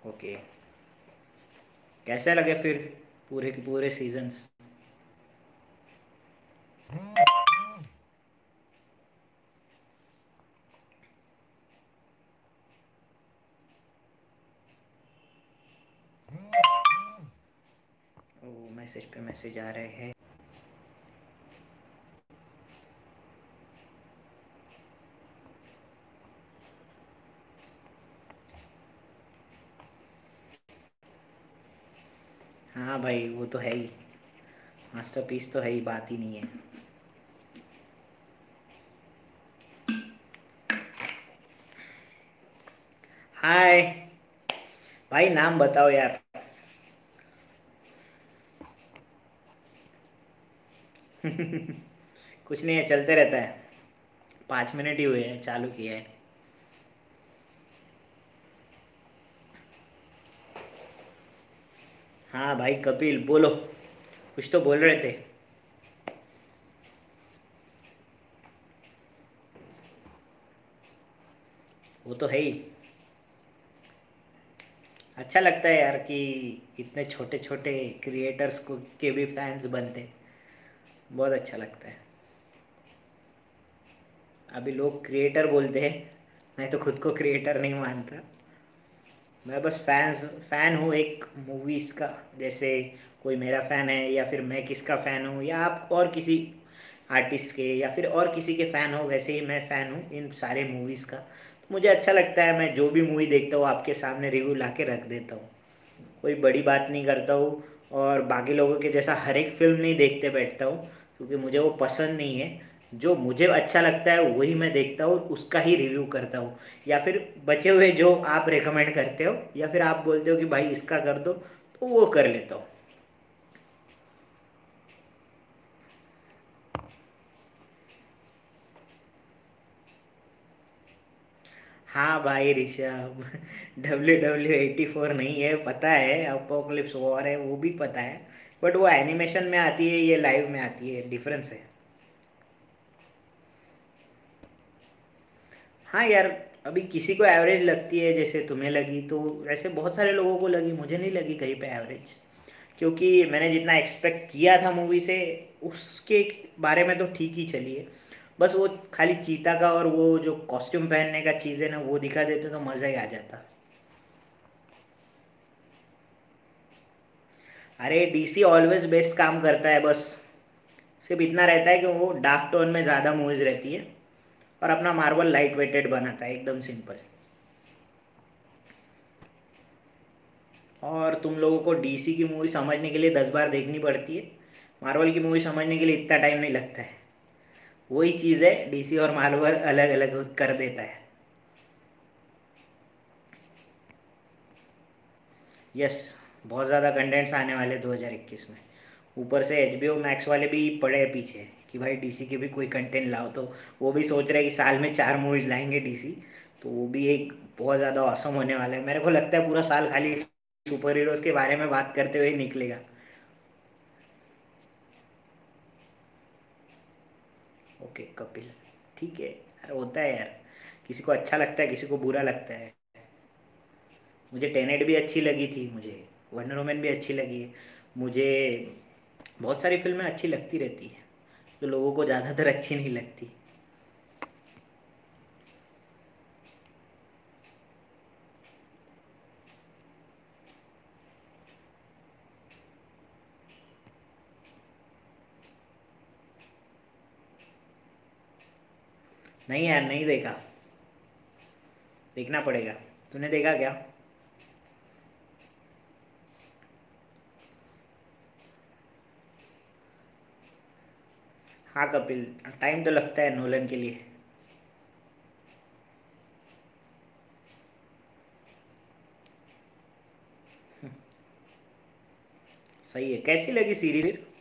Okay. कैसे लगे फिर पूरे के पूरे सीजन्स? ओ, मैसेज पे मैसेज आ रहे हैं। हाँ भाई, वो तो है ही। मास्टरपीस तो है ही, बात ही नहीं है। हाय। भाई नाम बताओ यार। कुछ नहीं है, चलते रहता है। 5 मिनट ही हुए हैं चालू किया है। हाँ भाई कपिल बोलो, कुछ तो बोल रहे थे। वो तो है ही। अच्छा लगता है यार कि इतने छोटे छोटे क्रिएटर्स को के भी फैंस बनते हैं। बहुत अच्छा लगता है। अभी लोग क्रिएटर बोलते हैं, मैं तो खुद को क्रिएटर नहीं मानता। मैं बस फैन हूँ एक मूवीज़ का। जैसे कोई मेरा फ़ैन है या फिर मैं किसका फ़ैन हूँ, या आप और किसी आर्टिस्ट के या फिर और किसी के फ़ैन हो, वैसे ही मैं फ़ैन हूँ इन सारे मूवीज़ का। तो मुझे अच्छा लगता है, मैं जो भी मूवी देखता हूँ आपके सामने रिव्यू ला के रख देता हूँ। कोई बड़ी बात नहीं करता हूँ। और बाकी लोगों के जैसा हर एक फिल्म नहीं देखते बैठता हूँ, क्योंकि मुझे वो पसंद नहीं है। जो मुझे अच्छा लगता है वही मैं देखता हूँ, उसका ही रिव्यू करता हूँ। या फिर बचे हुए जो आप रेकमेंड करते हो या फिर आप बोलते हो कि भाई इसका कर दो, तो वो कर लेता हूँ। हाँ भाई ऋषभ, WW84 नहीं है, पता है अपोकलिप्स वॉर है, वो भी पता है। बट वो एनिमेशन में आती है, ये लाइव में आती है, डिफरेंस है। हाँ यार, अभी किसी को एवरेज लगती है जैसे तुम्हें लगी, तो वैसे बहुत सारे लोगों को लगी, मुझे नहीं लगी कहीं पे एवरेज। क्योंकि मैंने जितना एक्सपेक्ट किया था मूवी से, उसके बारे में तो ठीक ही चली है। बस वो खाली चीता का और वो जो कॉस्ट्यूम पहनने का चीज़ है ना, वो दिखा देते तो मज़ा ही आ जाता। अरे डीसी ऑलवेज बेस्ट काम करता है, बस सिर्फ इतना रहता है कि वो डार्क टोन में ज़्यादा मूवीज रहती है, और अपना मार्वल लाइट वेटेड बनाता है, एकदम सिंपल। और तुम लोगों को डीसी की मूवी समझने के लिए 10 बार देखनी पड़ती है। मार्वल की मूवी समझने के लिए इतना टाइम नहीं लगता है। वही चीज़ है, डीसी और मार्वल अलग अलग कर देता है। यस। बहुत ज़्यादा कंटेंट्स आने वाले 2021 में। ऊपर से HBO मैक्स वाले भी पड़े हैं पीछे कि भाई डीसी के भी कोई कंटेंट लाओ, तो वो भी सोच रहे हैं कि साल में 4 मूवीज लाएंगे डीसी। तो वो भी एक बहुत ज़्यादा औसम होने वाला है। मेरे को लगता है पूरा साल खाली सुपर हीरोज़ के बारे में बात करते हुए ही निकलेगा। ओके कपिल, ठीक है यार, होता है यार। किसी को अच्छा लगता है, किसी को बुरा लगता है। मुझे टेनेट भी अच्छी लगी थी, मुझे वंडर वुमन भी अच्छी लगी है। मुझे बहुत सारी फिल्में अच्छी लगती रहती है, जो लोगों को ज़्यादातर अच्छी नहीं लगती। नहीं यार, नहीं देखा। देखना पड़ेगा। तूने देखा क्या? हाँ कपिल, टाइम तो लगता है नोलन के लिए। सही है। कैसी लगी सीरीज फिर?